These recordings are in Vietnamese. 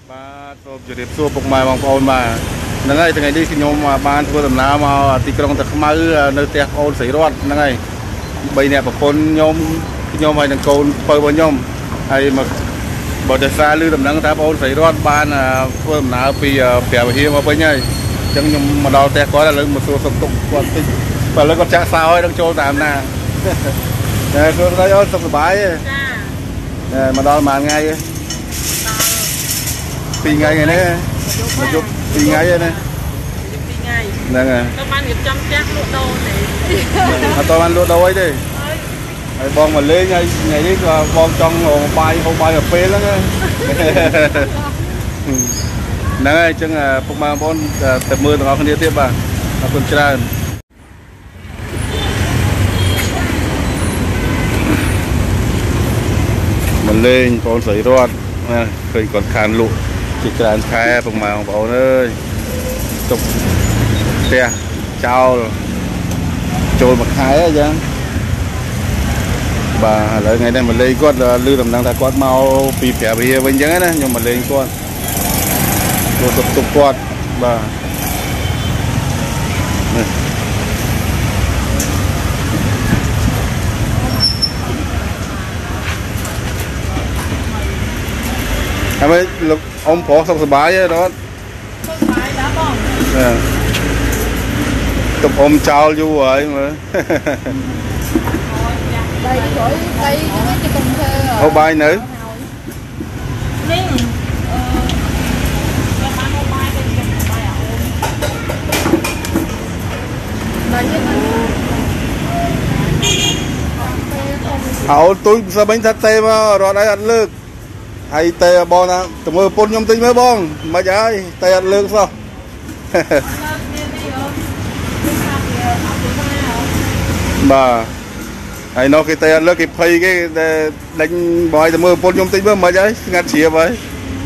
បាទសូមជម្រាបសួរពុកម៉ែបងប្អូនបាទហ្នឹងហើយថ្ងៃនេះខ្ញុំបានធ្វើដំណើរមកទីក្រុងតាខ្មៅនៅផ្ទះប្អូនស្រីរតហ្នឹងហើយ3នាក់ប្រពន្ធខ្ញុំហើយនឹងកូនពៅរបស់ខ្ញុំហើយមកបើតែសារឮដំណឹងថាប្អូនស្រីរតបានធ្វើដំណើរពីព្រះវិហារមកវិញហើយអញ្ចឹងខ្ញុំមកដល់ផ្ទះគាត់ឥឡូវមកសួរសុខទុក្ខគាត់តិចបើឥឡូវគាត់ចាក់សោហើយនឹងចូលតាមណាតែសួរស្ដីអូនសុខសប្បាយទេចាមកដល់មួយថ្ងៃទេ2 ថ្ងៃនេះមកជប់2 ថ្ងៃទេណា2 ថ្ងៃហ្នឹងហើយទៅបានរៀបចំផ្ទះលក់ដូរទេអត់ទៅបានលក់ដូរអីទេហើយបងមកលេងហើយថ្ងៃនេះក៏បងចង់បាយហូបបាយកាហ្វេហ្នឹងហ្នឹងហើយអញ្ចឹងពុកម៉ែបងប្អូនទៅមើលទាំងអស់គ្នាទៀតបាទអរគុណច្រើនមកលេងបងស្រីរតឃើញគាត់ខានលក់ជាច្រើនខែពុកម៉ែបងប្អូនអើយទុកផ្ទះចោលចូលមួយខែអញ្ចឹងបាទឥឡូវថ្ងៃនេះមកលេងគាត់ឮដំណឹងថាគាត់មកពីព្រះវិហារវិញអញ្ចឹងណាខ្ញុំមកលេងគាត់ចូលទុកគាត់បាទហើយលោកអ៊ំប្រុសសុខសប្បាយទេរត់សុខសប្បាយដែរបងទុកអ៊ំចោលយូរហើយមើលហូបបាយនៅនេះបានហូបបាយទៅបាយអូនទូចសបាញ់ថាទេមករត់ឲ្យអត់លើកហើយតែបងណាទៅមើលប្រពន្ធខ្ញុំតិចមើលបងមិនហើយតែអត់លើកសោះបាទហើយនោះគេតែអត់លើកគេភ័យគេតែដេញបងឲ្យទៅមើលប្រពន្ធខ្ញុំតិចមើលមិនហើយស្ងាត់ជ្រាបហើយ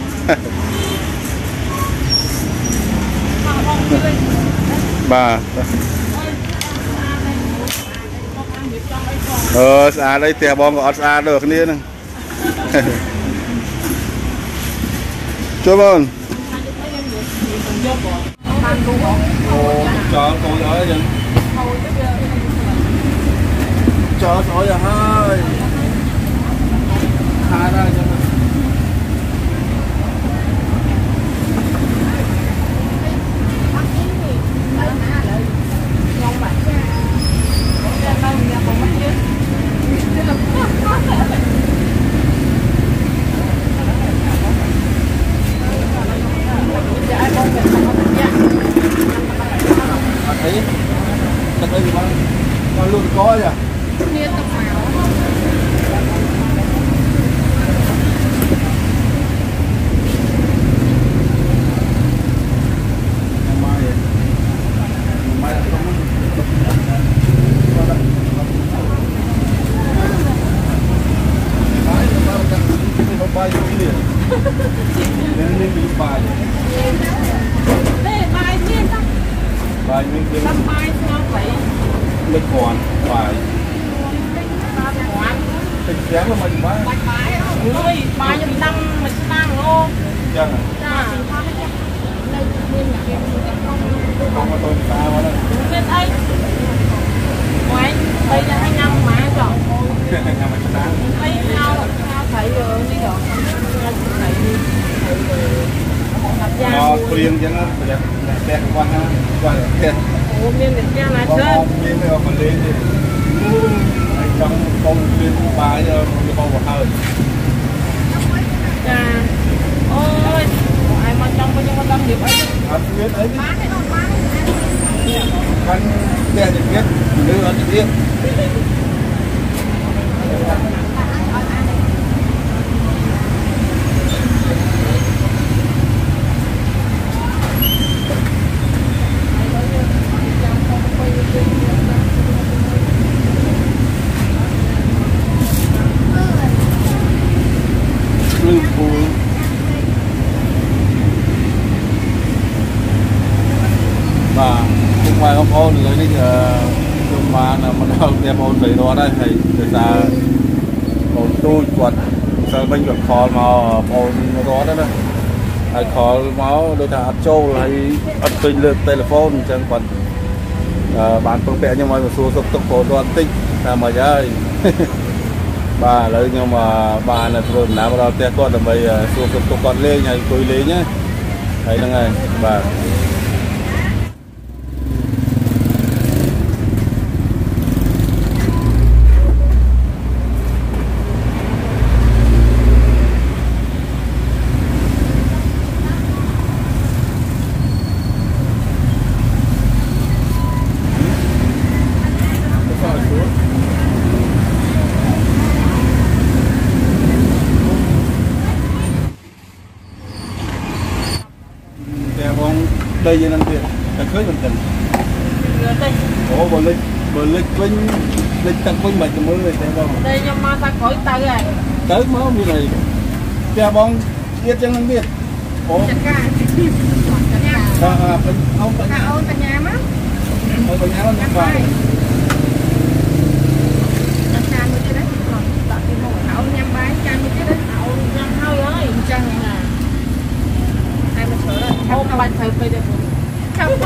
បាទស្អាតអីផ្ទះបងក៏អត់ស្អាតដូចគ្នាហ្នឹងចូលបងចោលកូនអើយចឹងចោលស្អុយហើយខាតហើយចឹងluôn có à liên tục máu bài miếng làm bài sao vậy lịch còn bài tình dáng của mình quá ơi bài nhầm năm mình sang luôn chân không có tôi xa quá đâu lên đây ngoài đây là 2 năm mà chọn nhà mình sáng thấy nhau thấy rồi đi rồi nó riêng cho nó đẹp quan quan đẹp miền Việt Nam là sơn miền này còn lên thì trong công viên bài giờ nó bao một hơi à ôi ai mà trong bao nhiêu con tâm điệp ấy anh biết ấy anh nghe thì biết đưa anh biết và không phải ông ôn rồi đi nhưng mà đâu đem ôn về đó đây thì người ta ôn tôi quật sao bên được kho mà ôn đó đó đó ai khó máu đôi thà châu hay ăn kinh lượt telephone chẳng còn bán phương tiện nhưng mà số sốc tốc độ toàn tích là mà giá bà lấy nhưng mà bà là rồi nãy vào tiền con là bây số sốc tốc con lên hay tôi lấy nhé thấy là ngày bà đây như năm tiền đã cưới mình tình ủa bờ lịch vinh lịch tận vinh mày mới về xem không đây nhưng mà ta khỏi tới rồi tới máu như này cha bông biết chẳng không biết ủa ông tại nhà má ở tại nhà nó nhặt vào không bạn thử bây giờ không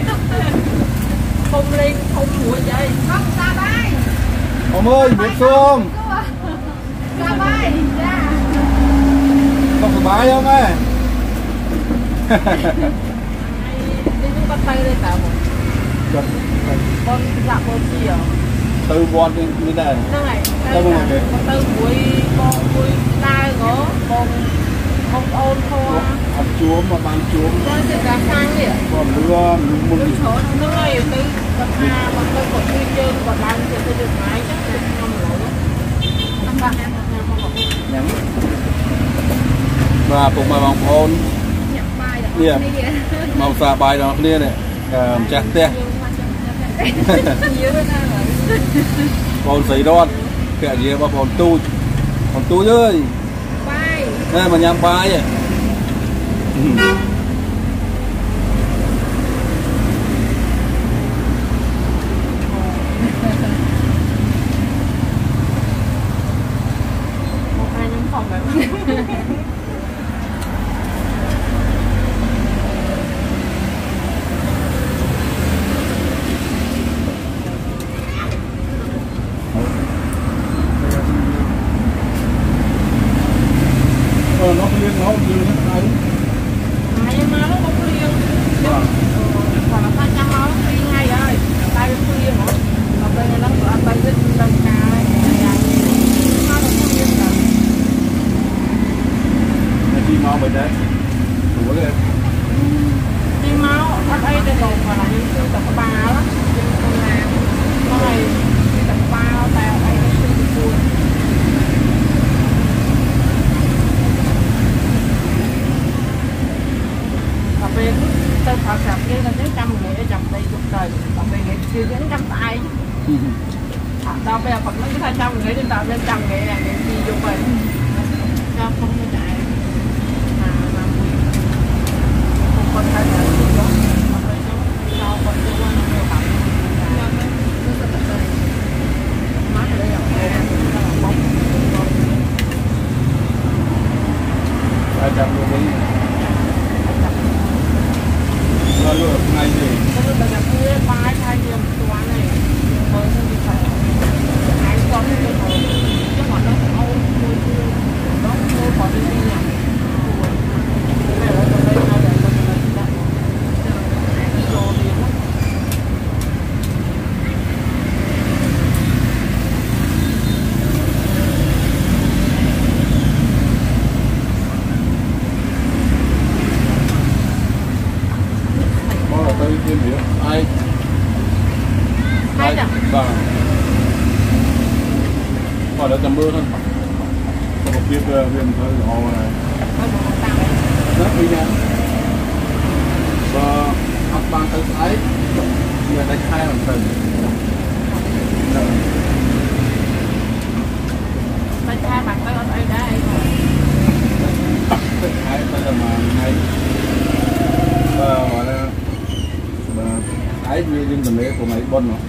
không lên không mũi vậy không ta bay ông ơi biết không ta bay ra không có bái không ấy đi chúng ta tay đây cả một con dạ con gì à từ bọn như này này con từ mũi con mũi tai có con không ôn thôi ăn chuối mà bán chuối con sẽ cả sang vậy còn mưa mưa nước này từ bậc hà mà tôi còn đi chơi còn đang thì tôi được máy chắc được 5 lỗ năm ba nhắn và cùng bài bóng ôn nè màu xà bài đó kia này chặt te còn giấy đòn kẻ gì mà còn tu ơi đây mà nhắm bài vậy một hai nhóm phòng đấy nó liên nó như thế này ai mà nó không liên còn là 200 máu đi ngay rồi tay không liên hả còn đây nó ở tay rất đông cao nó không liên rồi đi máu vậy đấy đủ rồi đi máu ở đây đây còn là những thứ tập ba đó con làm con này tập ba tao đây nó sinh vui về tôi phật sập kia là tới 100 người ở trong đây cuộc đời còn về nghệ chưa đến 100 tay đâu bây giờ Phật nói cái 200 người đến tao lên 100 người là nghệ gì vô về cho không có chạy mà không có thể là gì đó mà phải sao còn chưa qua nó nhiều bệnh má ở đây là bóng 200 luôn đi rồi ngày gì bây giờ cứ ba hai điểm toán này mới đi phải ai con cái hồ chứ mà nó không nó không còn đi nhỉ bây giờ tôi đây hai để con này đồ đi tới tìm hiểu ai vâng họ đã tầm mưa thôi một việc viên thôi họ rất đi nha và học bằng tới thái người ta khai bằng tình tay khai bằng tới ở đây đấy thái bây giờ mà ngay và gọi là thái như mình lấy của mấy bon nó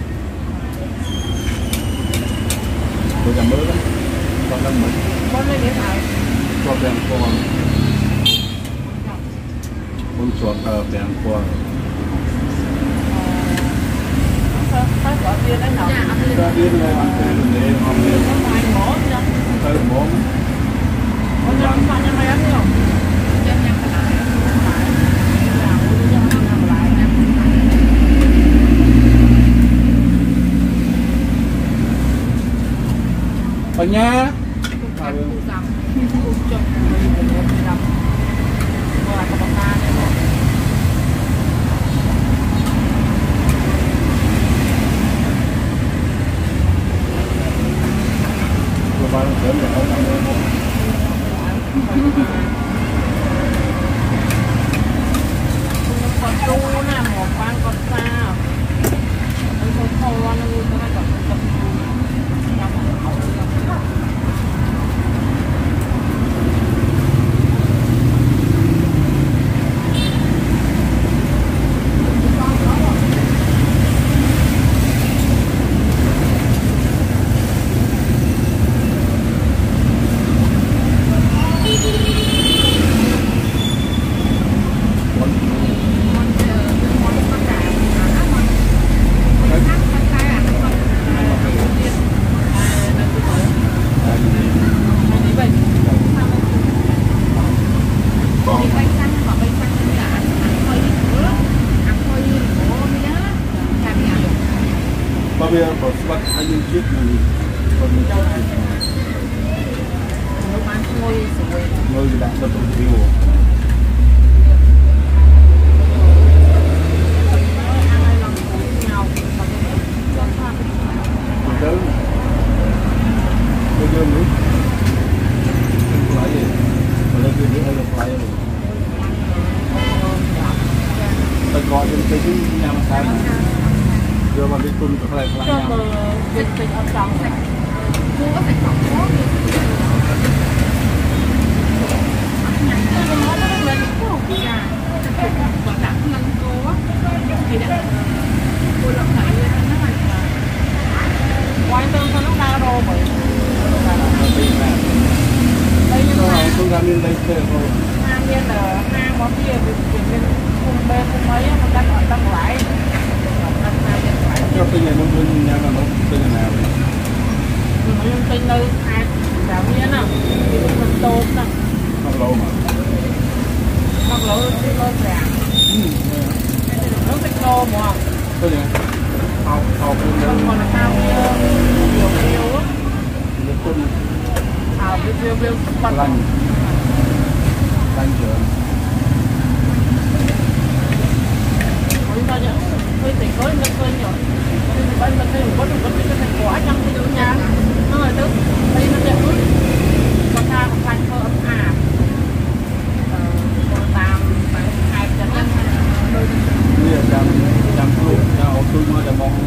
tôi làm mưa đó con đang mình con lên điện thoại con đang con luôn chuột bèn qua phải gọi tiền đấy nào ra đi này ăn tiền để ăn tiền ngoài mổ chứ tới mổ có nhắm sao nhắm mấy ăn không nhắm nhắm cái lại làm nhắm lại ở nhà bây giờ có bắt anh những chiếc này còn một ngôi đã tập trung nhiều bây giờ nữa phải gì mà lên kia nữa hay là phải rồi ta gọi trên cái nhà mặt hàng giờ mà đi tuần có lại lại nhau dịch ở trong sạch mua có sạch không có nó lên cái hộp nhà còn đặt ngăn cô á thì đã cô lập lại nó là quay tương cho nó đa đô bởi đây nhưng mà tôi ra lên đây chơi thôi hang nhiên là hang món kia vì bên cùng bên cùng mấy nó đang ở trong lại cho cái nhà nông dân nhà nào nó cái nhà nào này nông dân nơi ai đạo nghĩa nào thì mình tốt nè không lâu mà không lâu thì lâu vàng nó thích đô mà cái gì học học không còn là sao nhiều nhiều á view lành lành chưa tôi thì có nó khơi nhỏ bên mình thì có được cái thành quả trong cái chỗ nhà nó rồi tức đây nó đẹp lắm còn ta còn thành thơ ấm áp còn tạm phải hai chân nhân bây giờ chăm luôn nhau tôi mới là mong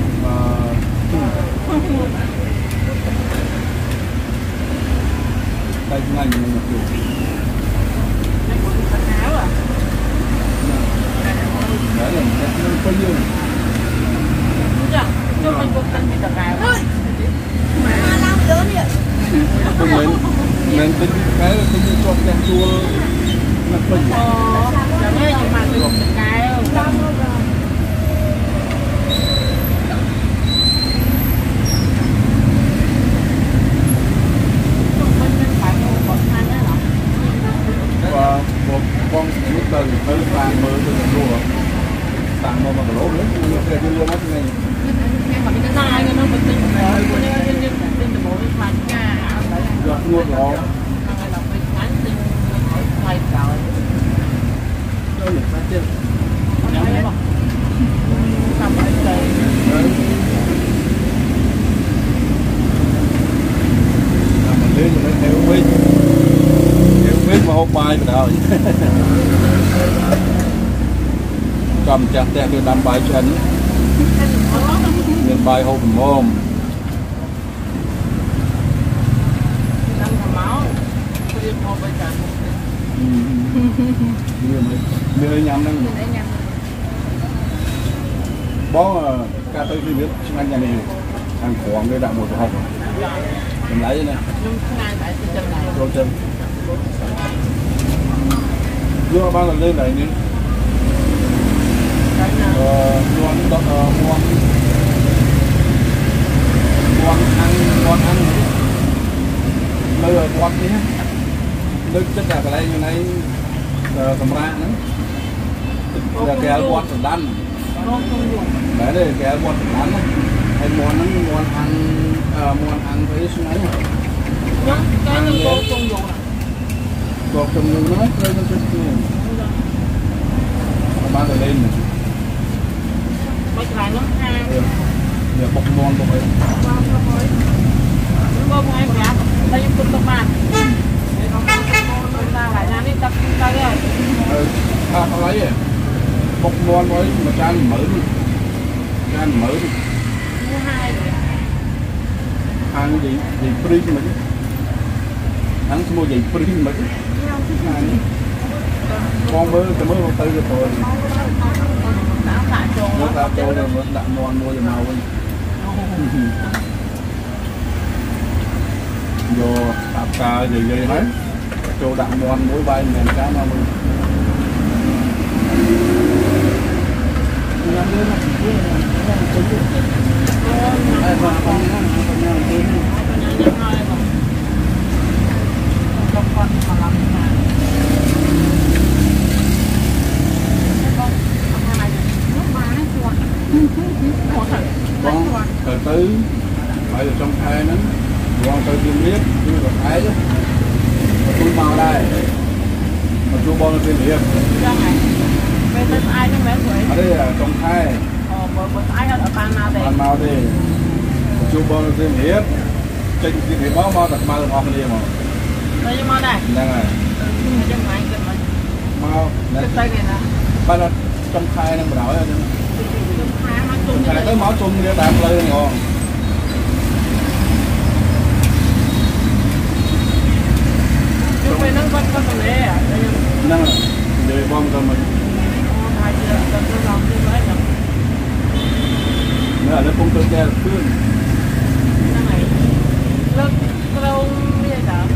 đây ngành một kiểu này của quần áo à đấy là nó có nhiều cho mình cũng tin bị tật áo mà làm lớn vậy mình tính cái là tính cho cái chua nó bình chẳng nghe nhưng mà mình một cái và một con nước tầng tới vàng mơ từ rùa tặng mà cái lỗ nữa nhưng mà cái lỗ mắt này mà cái sai nó mình tin rồi tin được bộ mà nha giọt nuốt nó là mình bán tin ngoài trời chơi được phát triển nhắm đấy không làm vậy trời mình lên rồi theo biết mà hộp bài rồi đó cầm chặt tẹt được đam bài cho anh nên bài hộp mồm đang thầm máu tôi hộp bài chặt mưa nhắm đang bó ca tới khi biết anh nhà này ăn khoáng đây đã một hộp mình lấy này rồi chân vừa bao lần lên này đi ăn bây giờ quạt nhé nước chất là cái này như này cầm ra nữa là cái quạt đan đấy đây cái quạt đan hay muốn ăn thấy xuống ấy cái như cô trồng dùng cột trồng dùng nó lên nó chút ba rồi lên mấy cái nó ha giờ bọc ngon bọc ấy bông em gạt đây em cũng bạn ta lại ra đi tập ta rồi ta lấy bọc ngon với mà chan mở thứ hai ăn gì free mà ăn mua gì free mà con mới từ tới rồi thôi đã cho là đã ngon mua màu vô tạp ca gì hết cho đặng ngon mỗi bay ngàn cá mà mình con từ từ phải ở trong thai nó con tôi chưa biết nhưng mà thấy chứ tôi vào đây mà chú bò nó tiền hiệp ở đây là trong thai ăn mau đi chú bò nó tiền hiệp trên tiền hiệp báo đặt mau ngon đi mà đang này mau ba là trong thai đang đảo rồi trong thai tới máu chung để đạp lên ngon Mày nâng con con này à? Nâng để bom cho mình. Nữa là không tôi che phương. Lâu như vậy đó.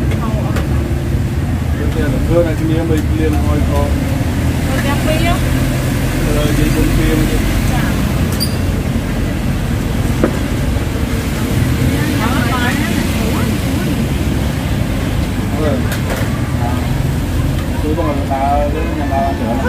Tôi che là phương này kia mình liền hồi con. Tôi đẹp đi á. Rồi gì cũng kia mà. Tôi còn ta đến nhà ta nữa.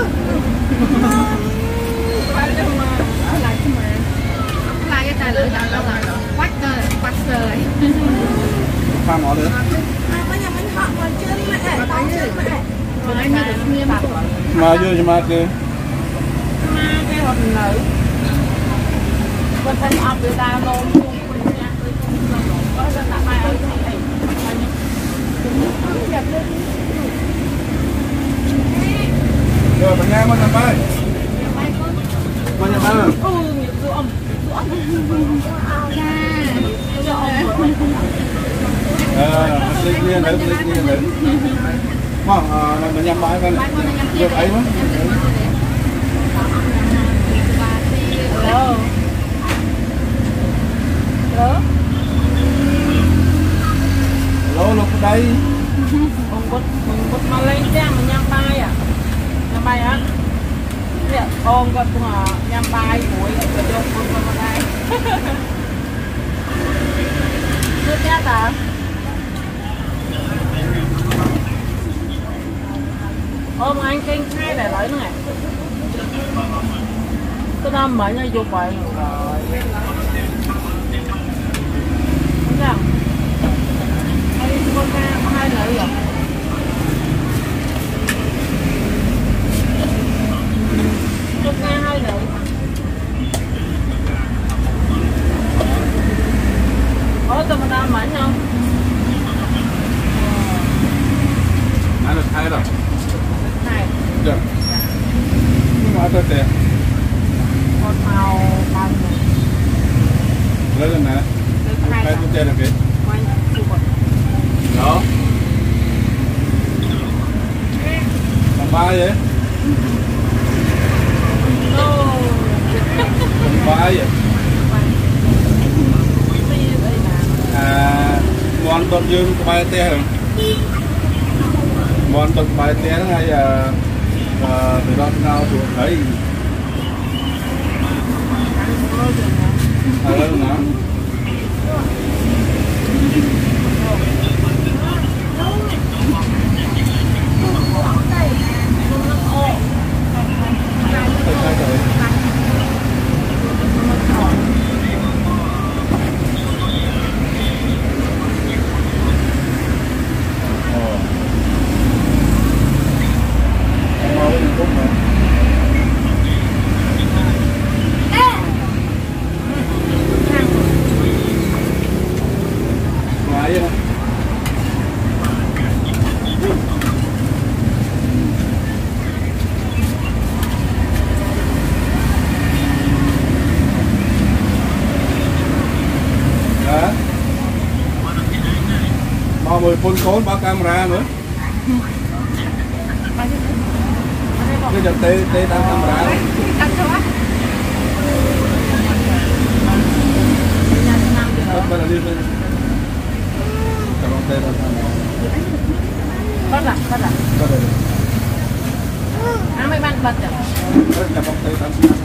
Lại cái tài lửa chọn đâu rồi quách rồi Pha mỏ nữa. bây giờ mình học còn chưa mẹ con chưa mẹ Mà vô cho mà kêu. Mà cái hộp nữ bên thân ọc người ta luôn có dân tạp ai ở trong này Rồi bạn nghe mình làm ơi. Mình làm ơi. Nhiều dữ ông Lịch nhiên nữa. Vâng, mình nhắm bãi con này. Được ấy quá. Lô lúc đây. Ông bút mà lên trang mình nhắm bay à? Nhắm bay á? Ôm con mà nhắm bay mũi ở chỗ con vào đây. Chưa chết à? Ôm anh kinh khai để lấy này. Tôi đang mở như vô bậy rồi. Đúng không? Hay con ca có hai nữ rồi. Tôi nghe hai nữ. Tôi mà đang mở nhau. Nãy được thay rồi. Này. Được. Nhưng mà tôi tiền. Một màu vàng. Lấy lên nè. Thay tôi tiền là kì. Đó. Làm ba vậy? Làm ba vậy? Ngon tốt dương của bài tê hả? Ngon tốt bài tê nó hay từ đó nào tụi thấy luôn hả? Mười phun khốn báo camera nữa. Cái giờ tê tam camera. Bắt đầu đi lên. Kalau tê tam camera. Bắt rồi. Bắt đầu. Mấy bạn bật à? Rất là bóng tê tam camera.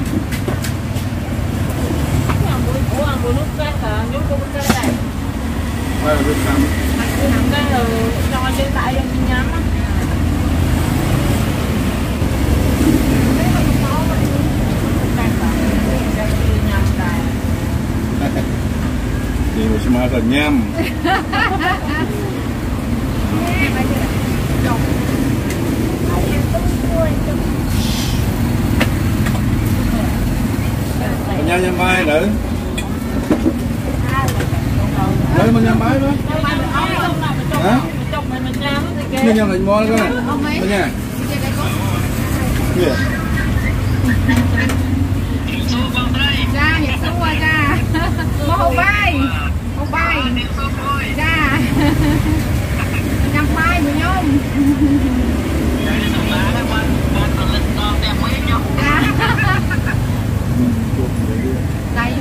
Ủa nước cái hả? Nhúng cái này. Đây là Việt Nam. Cái là cho trên tại em nhắm á. Thì mà xem là nhâm. Nhâm nhâm mai nữa. Đấy mà nhâm mai đó. Hả? Nhâm nhâm lạnh mò đó này. Đây nha. Kìa. Ra nhạc xua ra. Một bay. Ra. Nhằm bay của nhôm. Đây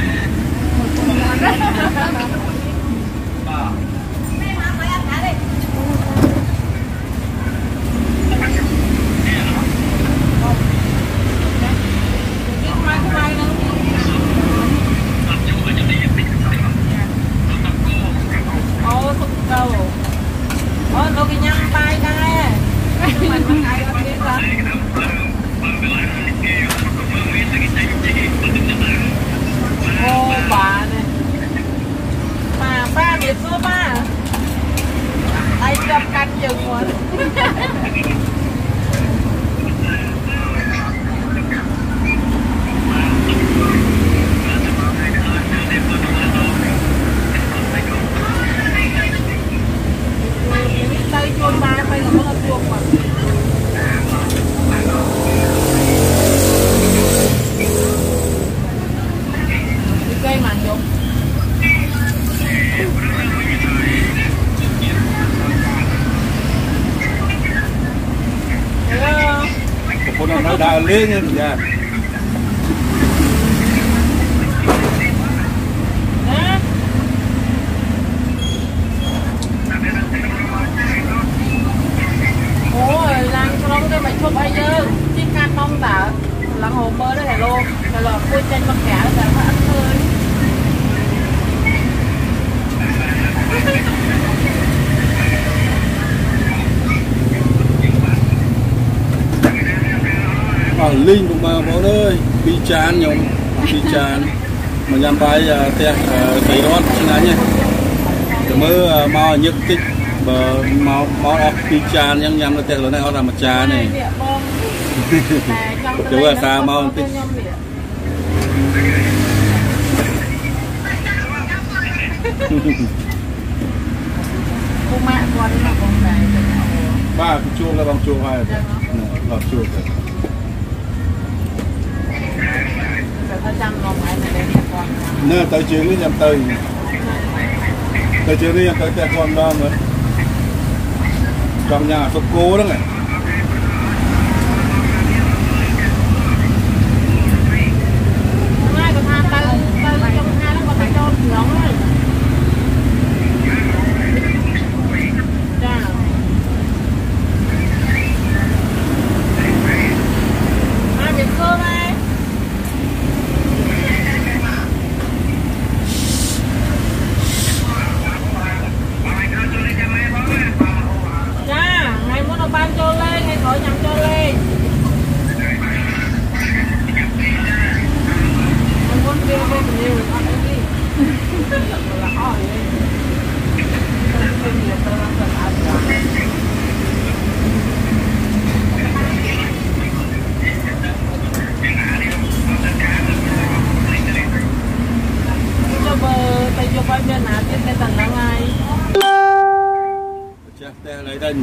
nó cái nhăn bay đây. Mình ai ở đây ra. Ô bà này. Ba biệt số ba. Ai đập canh chừng rồi. Tay chuông ba phải là nó chuông mà. Cây mà dùng. Cô nó đào lên nha dạ. Ôi, lăng cho nó cái mày chụp ai dơ. Chiếc can mong tả. Lăng hồ mơ đó này luôn. Rồi là khui trên con cả là nó ăn thôi. Linh cũng mà bố ơi, bị chán nhung, bị chán. Mà nhằm bài theo thấy đó xin anh nhé. Mới mau nhức tích mau ốc bị chán nhưng nhằm là theo này họ làm một chán này. Chú là sao mau tích. Cô mẹ con là con này. Ba cái chuông là bằng chuông hay là lọt chuông rồi. Nè tới chuyện đi nhầm tới chuyện đi nhầm tới tè con đó nữa trong nhà sụp cô đó này mai còn tham tay trong hai nó còn tay cho nóng rồi ai biết cơm ai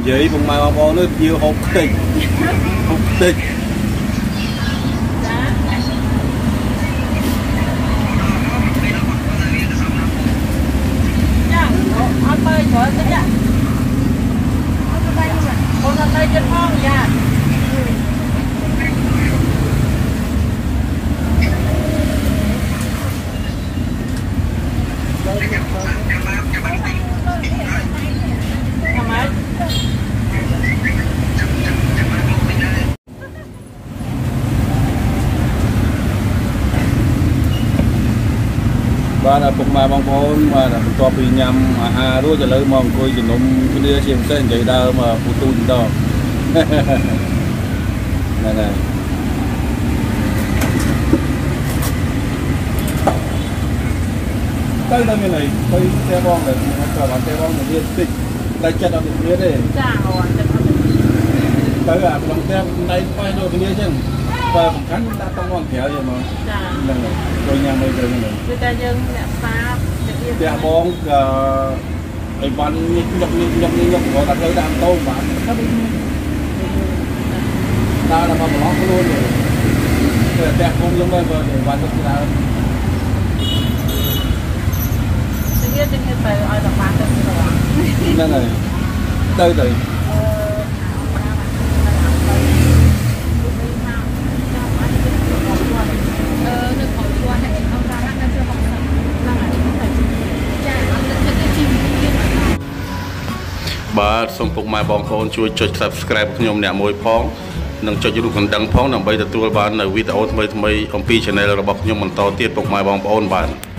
vậy cùng mai bò nó nhiều hộp tịch anh ơi có thế ạ con ở đây trên phong nha và là cùng mai bong bóng và là to bị nhầm rồiจะเลยมองคุยจะนมเรือเชียงเส้นใจดาวมาปูตูนต่อนั่นไงtới đây bên này tới xe bom này các bạn xe bom này đi tích đây chân ở bên phía đây tới à lòng xe đây quay vô bên kia chứ và một cánh đãต้องวางแถวvậy màนั่นแหละโดยยังไม่เจอเลยคือแต่ยังเนี่ยฟ้าแต่บองไอ้วันนี่ยกหัวกันเลยดามโต้มาครับตาเรามาล้อเขาluôn rồiแต่คงยังไม่เปิดวันก็คือจะเห็นไปเอาดอกไม้กันสว่างนั่นเลยtớiបាទសូមពុកម៉ែបងប្អូនជួយចុច Subscribe ខ្ញុំអ្នកមួយផងនិងចុចរូបកណ្ដឹងផងដើម្បីទទួលបាននៅវីដេអូថ្មីៗអំពី Channel របស់ខ្ញុំបន្តទៀតពុកម៉ែបងប្អូនបាទ